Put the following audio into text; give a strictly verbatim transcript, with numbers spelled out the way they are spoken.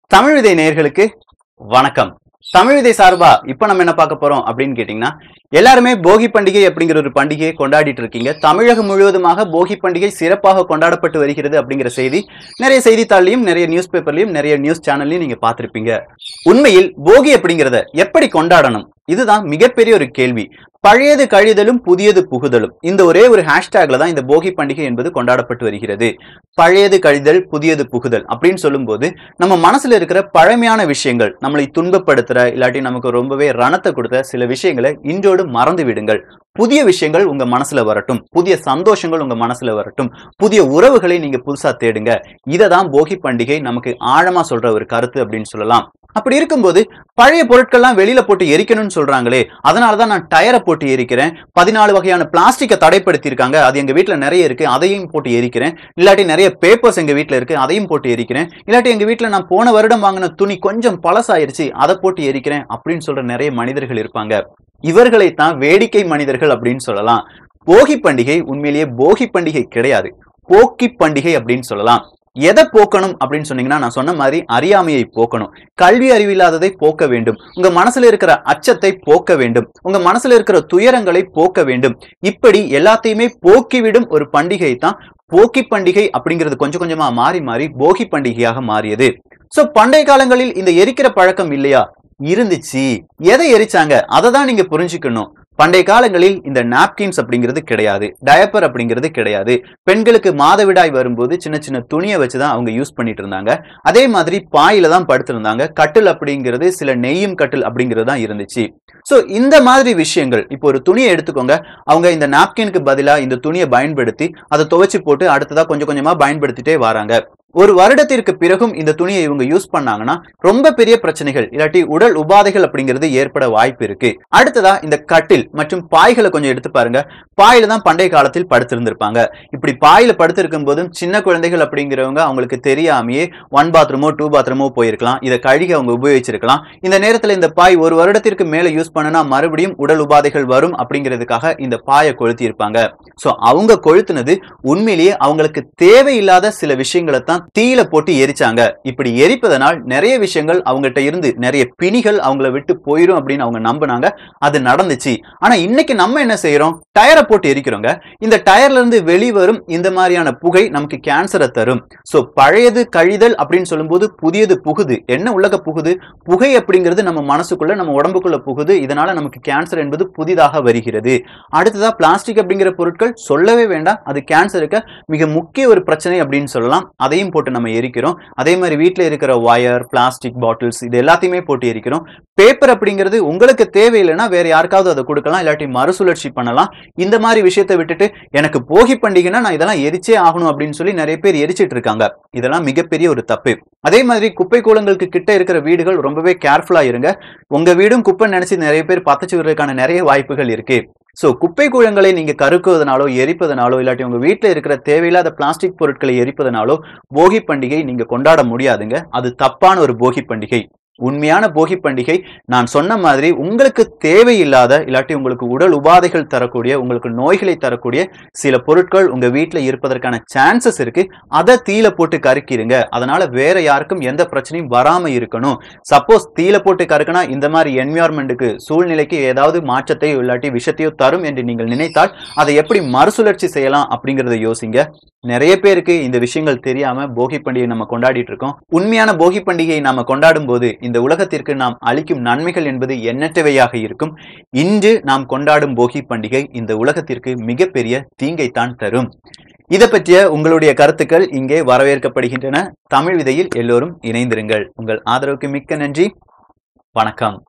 தமிழ் விதை நேயர்களுக்கு வணக்கம். தமிழ் விதை சார்பா இப்ப நம்ம என்ன பார்க்க போறோம் அப்படின்னு கேட்டீங்கன்னா, எல்லாருமே போகி பண்டிகை அப்படிங்கிற ஒரு பண்டிகையை கொண்டாடிட்டு இருக்கீங்க. தமிழகம் முழுவதுமாக போகி பண்டிகை சிறப்பாக கொண்டாடப்பட்டு வருகிறது அப்படிங்கிற செய்தி நிறைய செய்தித்தாள்லையும் நிறைய நியூஸ் பேப்பர்லையும் நிறைய நியூஸ் சேனல்லையும் நீங்க பார்த்திருப்பீங்க. உண்மையில் போகி அப்படிங்கிறத எப்படி கொண்டாடணும், இதுதான் மிகப்பெரிய ஒரு கேள்வி. பழையது கழிதலும் புதியது புகுதலும், இந்த ஒரே ஒரு ஹேஷ்டேக்ல தான் இந்த போகி பண்டிகை என்பது கொண்டாடப்பட்டு வருகிறது. பழையது கழிதல் புதியது புகுதல் அப்படின்னு சொல்லும் போது நம்ம மனசுல இருக்கிற பழமையான விஷயங்கள், நம்மளை துன்பப்படுத்துற இல்லாட்டி நமக்கு ரொம்பவே ரணத்தை கொடுத்த சில விஷயங்களை இன்றோடு மறந்து விடுங்கள். புதிய விஷயங்கள் உங்க மனசுல வரட்டும், புதிய சந்தோஷங்கள் உங்க மனசுல வரட்டும், புதிய உறவுகளை நீங்க புதுசா தேடுங்க. இததான் போகி பண்டிகை நமக்கு ஆழமா சொல்ற ஒரு கருத்து அப்படின்னு சொல்லலாம். அப்படி இருக்கும்போது பழைய பொருட்கள்லாம் வெளியில போட்டு எரிக்கணும்னு சொல்றாங்களே, அதனாலதான் நான் டயரை போட்டு எரிக்கிறேன், பதினாலு வகையான பிளாஸ்டிக்கை தடைப்படுத்தி இருக்காங்க, அது எங்க வீட்டுல நிறைய இருக்கு, அதையும் போட்டு எரிக்கிறேன், இல்லாட்டி நிறைய பேப்பர்ஸ் எங்க வீட்டுல இருக்கு, அதையும் போட்டு எரிக்கிறேன், இல்லாட்டி எங்க வீட்டுல நான் போன வருடம் வாங்கின துணி கொஞ்சம் பழசாயிருச்சு, அதை போட்டு எரிக்கிறேன் அப்படின்னு சொல்ற நிறைய மனிதர்கள் இருப்பாங்க. இவர்களைத்தான் வேடிக்கை மனிதர்கள் அப்படின்னு சொல்லலாம். போகி பண்டிகை உண்மையிலேயே போகி பண்டிகை கிடையாது, போக்கி பண்டிகை அப்படின்னு சொல்லலாம். எதை போக்கணும் அப்படின்னு சொன்னீங்கன்னா, நான் சொன்ன மாதிரி அறியாமையை போக்கணும், கல்வி அறிவில்லாததை போக்க வேண்டும், உங்க மனசுல இருக்கிற அச்சத்தை போக்க வேண்டும், உங்க மனசுல இருக்கிற துயரங்களை போக்க வேண்டும். இப்படி எல்லாத்தையுமே போக்கிவிடும் ஒரு பண்டிகை தான் போக்கி பண்டிகை அப்படிங்கிறது. கொஞ்சம் கொஞ்சமா மாறி மாறி போகி பண்டிகையாக மாறியது. சோ பண்டைய காலங்களில் இந்த எரிக்கிற பழக்கம் இல்லையா? இருந்துச்சு. எதை எரிச்சாங்க அதை தான் நீங்க புரிஞ்சுக்கணும். பண்டைய காலங்களில் இந்த நாப்கின்ஸ் அப்படிங்கிறது கிடையாது, டயப்பர் அப்படிங்கிறது கிடையாது. பெண்களுக்கு மாதவிடாய் வரும்போது சின்ன சின்ன துணியை வச்சுதான் அவங்க யூஸ் பண்ணிட்டு இருந்தாங்க. அதே மாதிரி பாயில தான் படுத்திருந்தாங்க. கட்டில் அப்படிங்கிறது சில நெய்யும் கட்டில் அப்படிங்கிறது தான் இருந்துச்சு. சோ இந்த மாதிரி விஷயங்கள், இப்போ ஒரு துணியை எடுத்துக்கோங்க, அவங்க இந்த நாப்கினுக்கு பதிலா இந்த துணியை பயன்படுத்தி அதை துவைச்சு போட்டு அடுத்ததா கொஞ்சம் கொஞ்சமா பயன்படுத்திட்டே வராங்க. ஒரு வருடத்திற்கு பிறகும் இந்த துணியை இவங்க யூஸ் பண்ணாங்கன்னா ரொம்ப பெரிய பிரச்சனைகள் இல்லாட்டி உடல் உபாதைகள் அப்படிங்கிறது ஏற்பட வாய்ப்பு இருக்கு. அடுத்ததா இந்த கட்டில் மற்றும் பாய்களை கொஞ்சம் எடுத்து பாருங்க. பாயில தான் பண்டைய காலத்தில் படுத்திருந்திருப்பாங்க. இப்படி பாயில படுத்திருக்கும் போதும் சின்ன குழந்தைகள் அப்படிங்கிறவங்க அவங்களுக்கு தெரியாமையே ஒன் பாத்ரூமோ டூ பாத்ரூமோ போயிருக்கலாம், இதை கழுகி அவங்க உபயோகிச்சிருக்கலாம். இந்த நேரத்துல இந்த பாய் ஒரு வருடத்திற்கு மேல யூஸ் பண்ணனா மறுபடியும் உடல் உபாதைகள் வரும் அப்படிங்கிறதுக்காக இந்த பாயை கொளுத்தி இருப்பாங்க. சோ அவங்க கொளுத்துனது உண்மையிலேயே அவங்களுக்கு தேவையில்லாத சில விஷயங்களை தான் தீயில போட்டு எரிச்சாங்க. இப்படி எரிப்பதனால் நிறைய விஷயங்கள் அவங்ககிட்ட இருந்து நிறைய பிணிகள் அவங்கள விட்டு போயிடும் அப்படின்னு அவங்க நம்பினாங்க. அது நடந்துச்சு. ஆனா இன்னைக்கு நம்ம என்ன செய்யறோம்? டயரை போட்டு எரிக்கிறோங்க. இந்த டயர்ல இருந்து வெளிவரும் இந்த மாதிரியான புகை நமக்கு கேன்சரை தரும். சோ பழையது கழிதல் அப்படின்னு சொல்லும்போது புதியது புகுது. என்ன உலக புகுது? புகை அப்படிங்கிறது நம்ம மனசுக்குள்ள நம்ம உடம்புக்குள்ள புகுது. இதனால நமக்கு கேன்சர் என்பது புதிதாக வருகிறது. அடுத்ததா பிளாஸ்டிக் அப்படிங்கிற பொருட்கள் சொல்லவே வேண்டாம், அது கேன்சருக்கு மிக முக்கிய ஒரு பிரச்சனை அப்படின்னு சொல்லலாம். அதையும் போட்டு நம்ம எரிக்கிறோம். அதே மாதிரி வீட்டில் இருக்கிற வயர், பிளாஸ்டிக் பாட்டில்ஸ், இது எல்லாத்தையுமே போட்டு எரிக்கிறோம். பேப்பர் அப்படிங்கிறது உங்களுக்கு தேவையில்லைன்னா வேற யாருக்காவது அதை கொடுக்கலாம், இல்லாட்டி மறுசுழற்சி பண்ணலாம். இந்த மாதிரி விஷயத்தை விட்டுட்டு எனக்கு போகி பண்டிகைன்னா நான் இதெல்லாம் எரிச்சே ஆகணும் அப்படின்னு சொல்லி நிறைய பேர் எரிச்சிட்டு இருக்காங்க. இதெல்லாம் மிகப்பெரிய ஒரு தப்பு. அதே மாதிரி குப்பை கூலங்களுக்கு கிட்ட இருக்கிற வீடுகள் ரொம்பவே கேர்ஃபுல்லா இருங்க. உங்க வீடும் குப்பை நினைச்சு நிறைய பேர் பத்தச்சு விடுறதுக்கான நிறைய வாய்ப்புகள் இருக்கு. சோ குப்பை கூலங்களை நீங்க கருக்குவதனாலோ எரிப்பதனாலோ இல்லாட்டி உங்க வீட்டுல இருக்கிற தேவையில்லாத பிளாஸ்டிக் பொருட்களை எரிப்பதனாலோ போகி பண்டிகை நீங்க கொண்டாட முடியாதுங்க. அது தப்பான ஒரு போகி பண்டிகை. உண்மையான போகி பண்டிகை நான் சொன்ன மாதிரி உங்களுக்கு தேவையில்லாத இல்லாட்டி உங்களுக்கு உடல் உபாதைகள் தரக்கூடிய, உங்களுக்கு நோய்களை தரக்கூடிய சில பொருட்கள் உங்க வீட்டுல இருப்பதற்கான சான்சஸ் இருக்கு. அதை தீயில போட்டு கருக்கிடுங்க. அதனால வேற யாருக்கும் எந்த பிரச்சனையும் வராம இருக்கணும். சப்போஸ் தீயில போட்டு கருக்கினா இந்த மாதிரி என்விரான்மெண்ட்டுக்கு, சூழ்நிலைக்கு ஏதாவது மாற்றத்தை இல்லாட்டி விஷயத்தையோ தரும் என்று நீங்கள் நினைத்தால் அதை எப்படி மறுசுழற்சி செய்யலாம் அப்படிங்கறத யோசிங்க. நிறைய பேருக்கு இந்த விஷயங்கள் தெரியாம போகி பண்டிகை நம்ம கொண்டாடிட்டு இருக்கோம். உண்மையான போகி பண்டிகையை நாம கொண்டாடும் போது இந்த உலகத்திற்கு நாம் அளிக்கும் நன்மைகள் என்பது எண்ணற்றவையாக இருக்கும். இன்று நாம் கொண்டாடும் போகி பண்டிகை இந்த உலகத்திற்கு மிகப்பெரிய தீங்கைத்தான் தரும். இதை பற்றிய உங்களுடைய கருத்துக்கள் இங்கே வரவேற்கப்படுகின்றன. தமிழ் விதையில் எல்லோரும் இணைந்திருங்கள். உங்கள் ஆதரவுக்கு மிக்க நன்றி. வணக்கம்.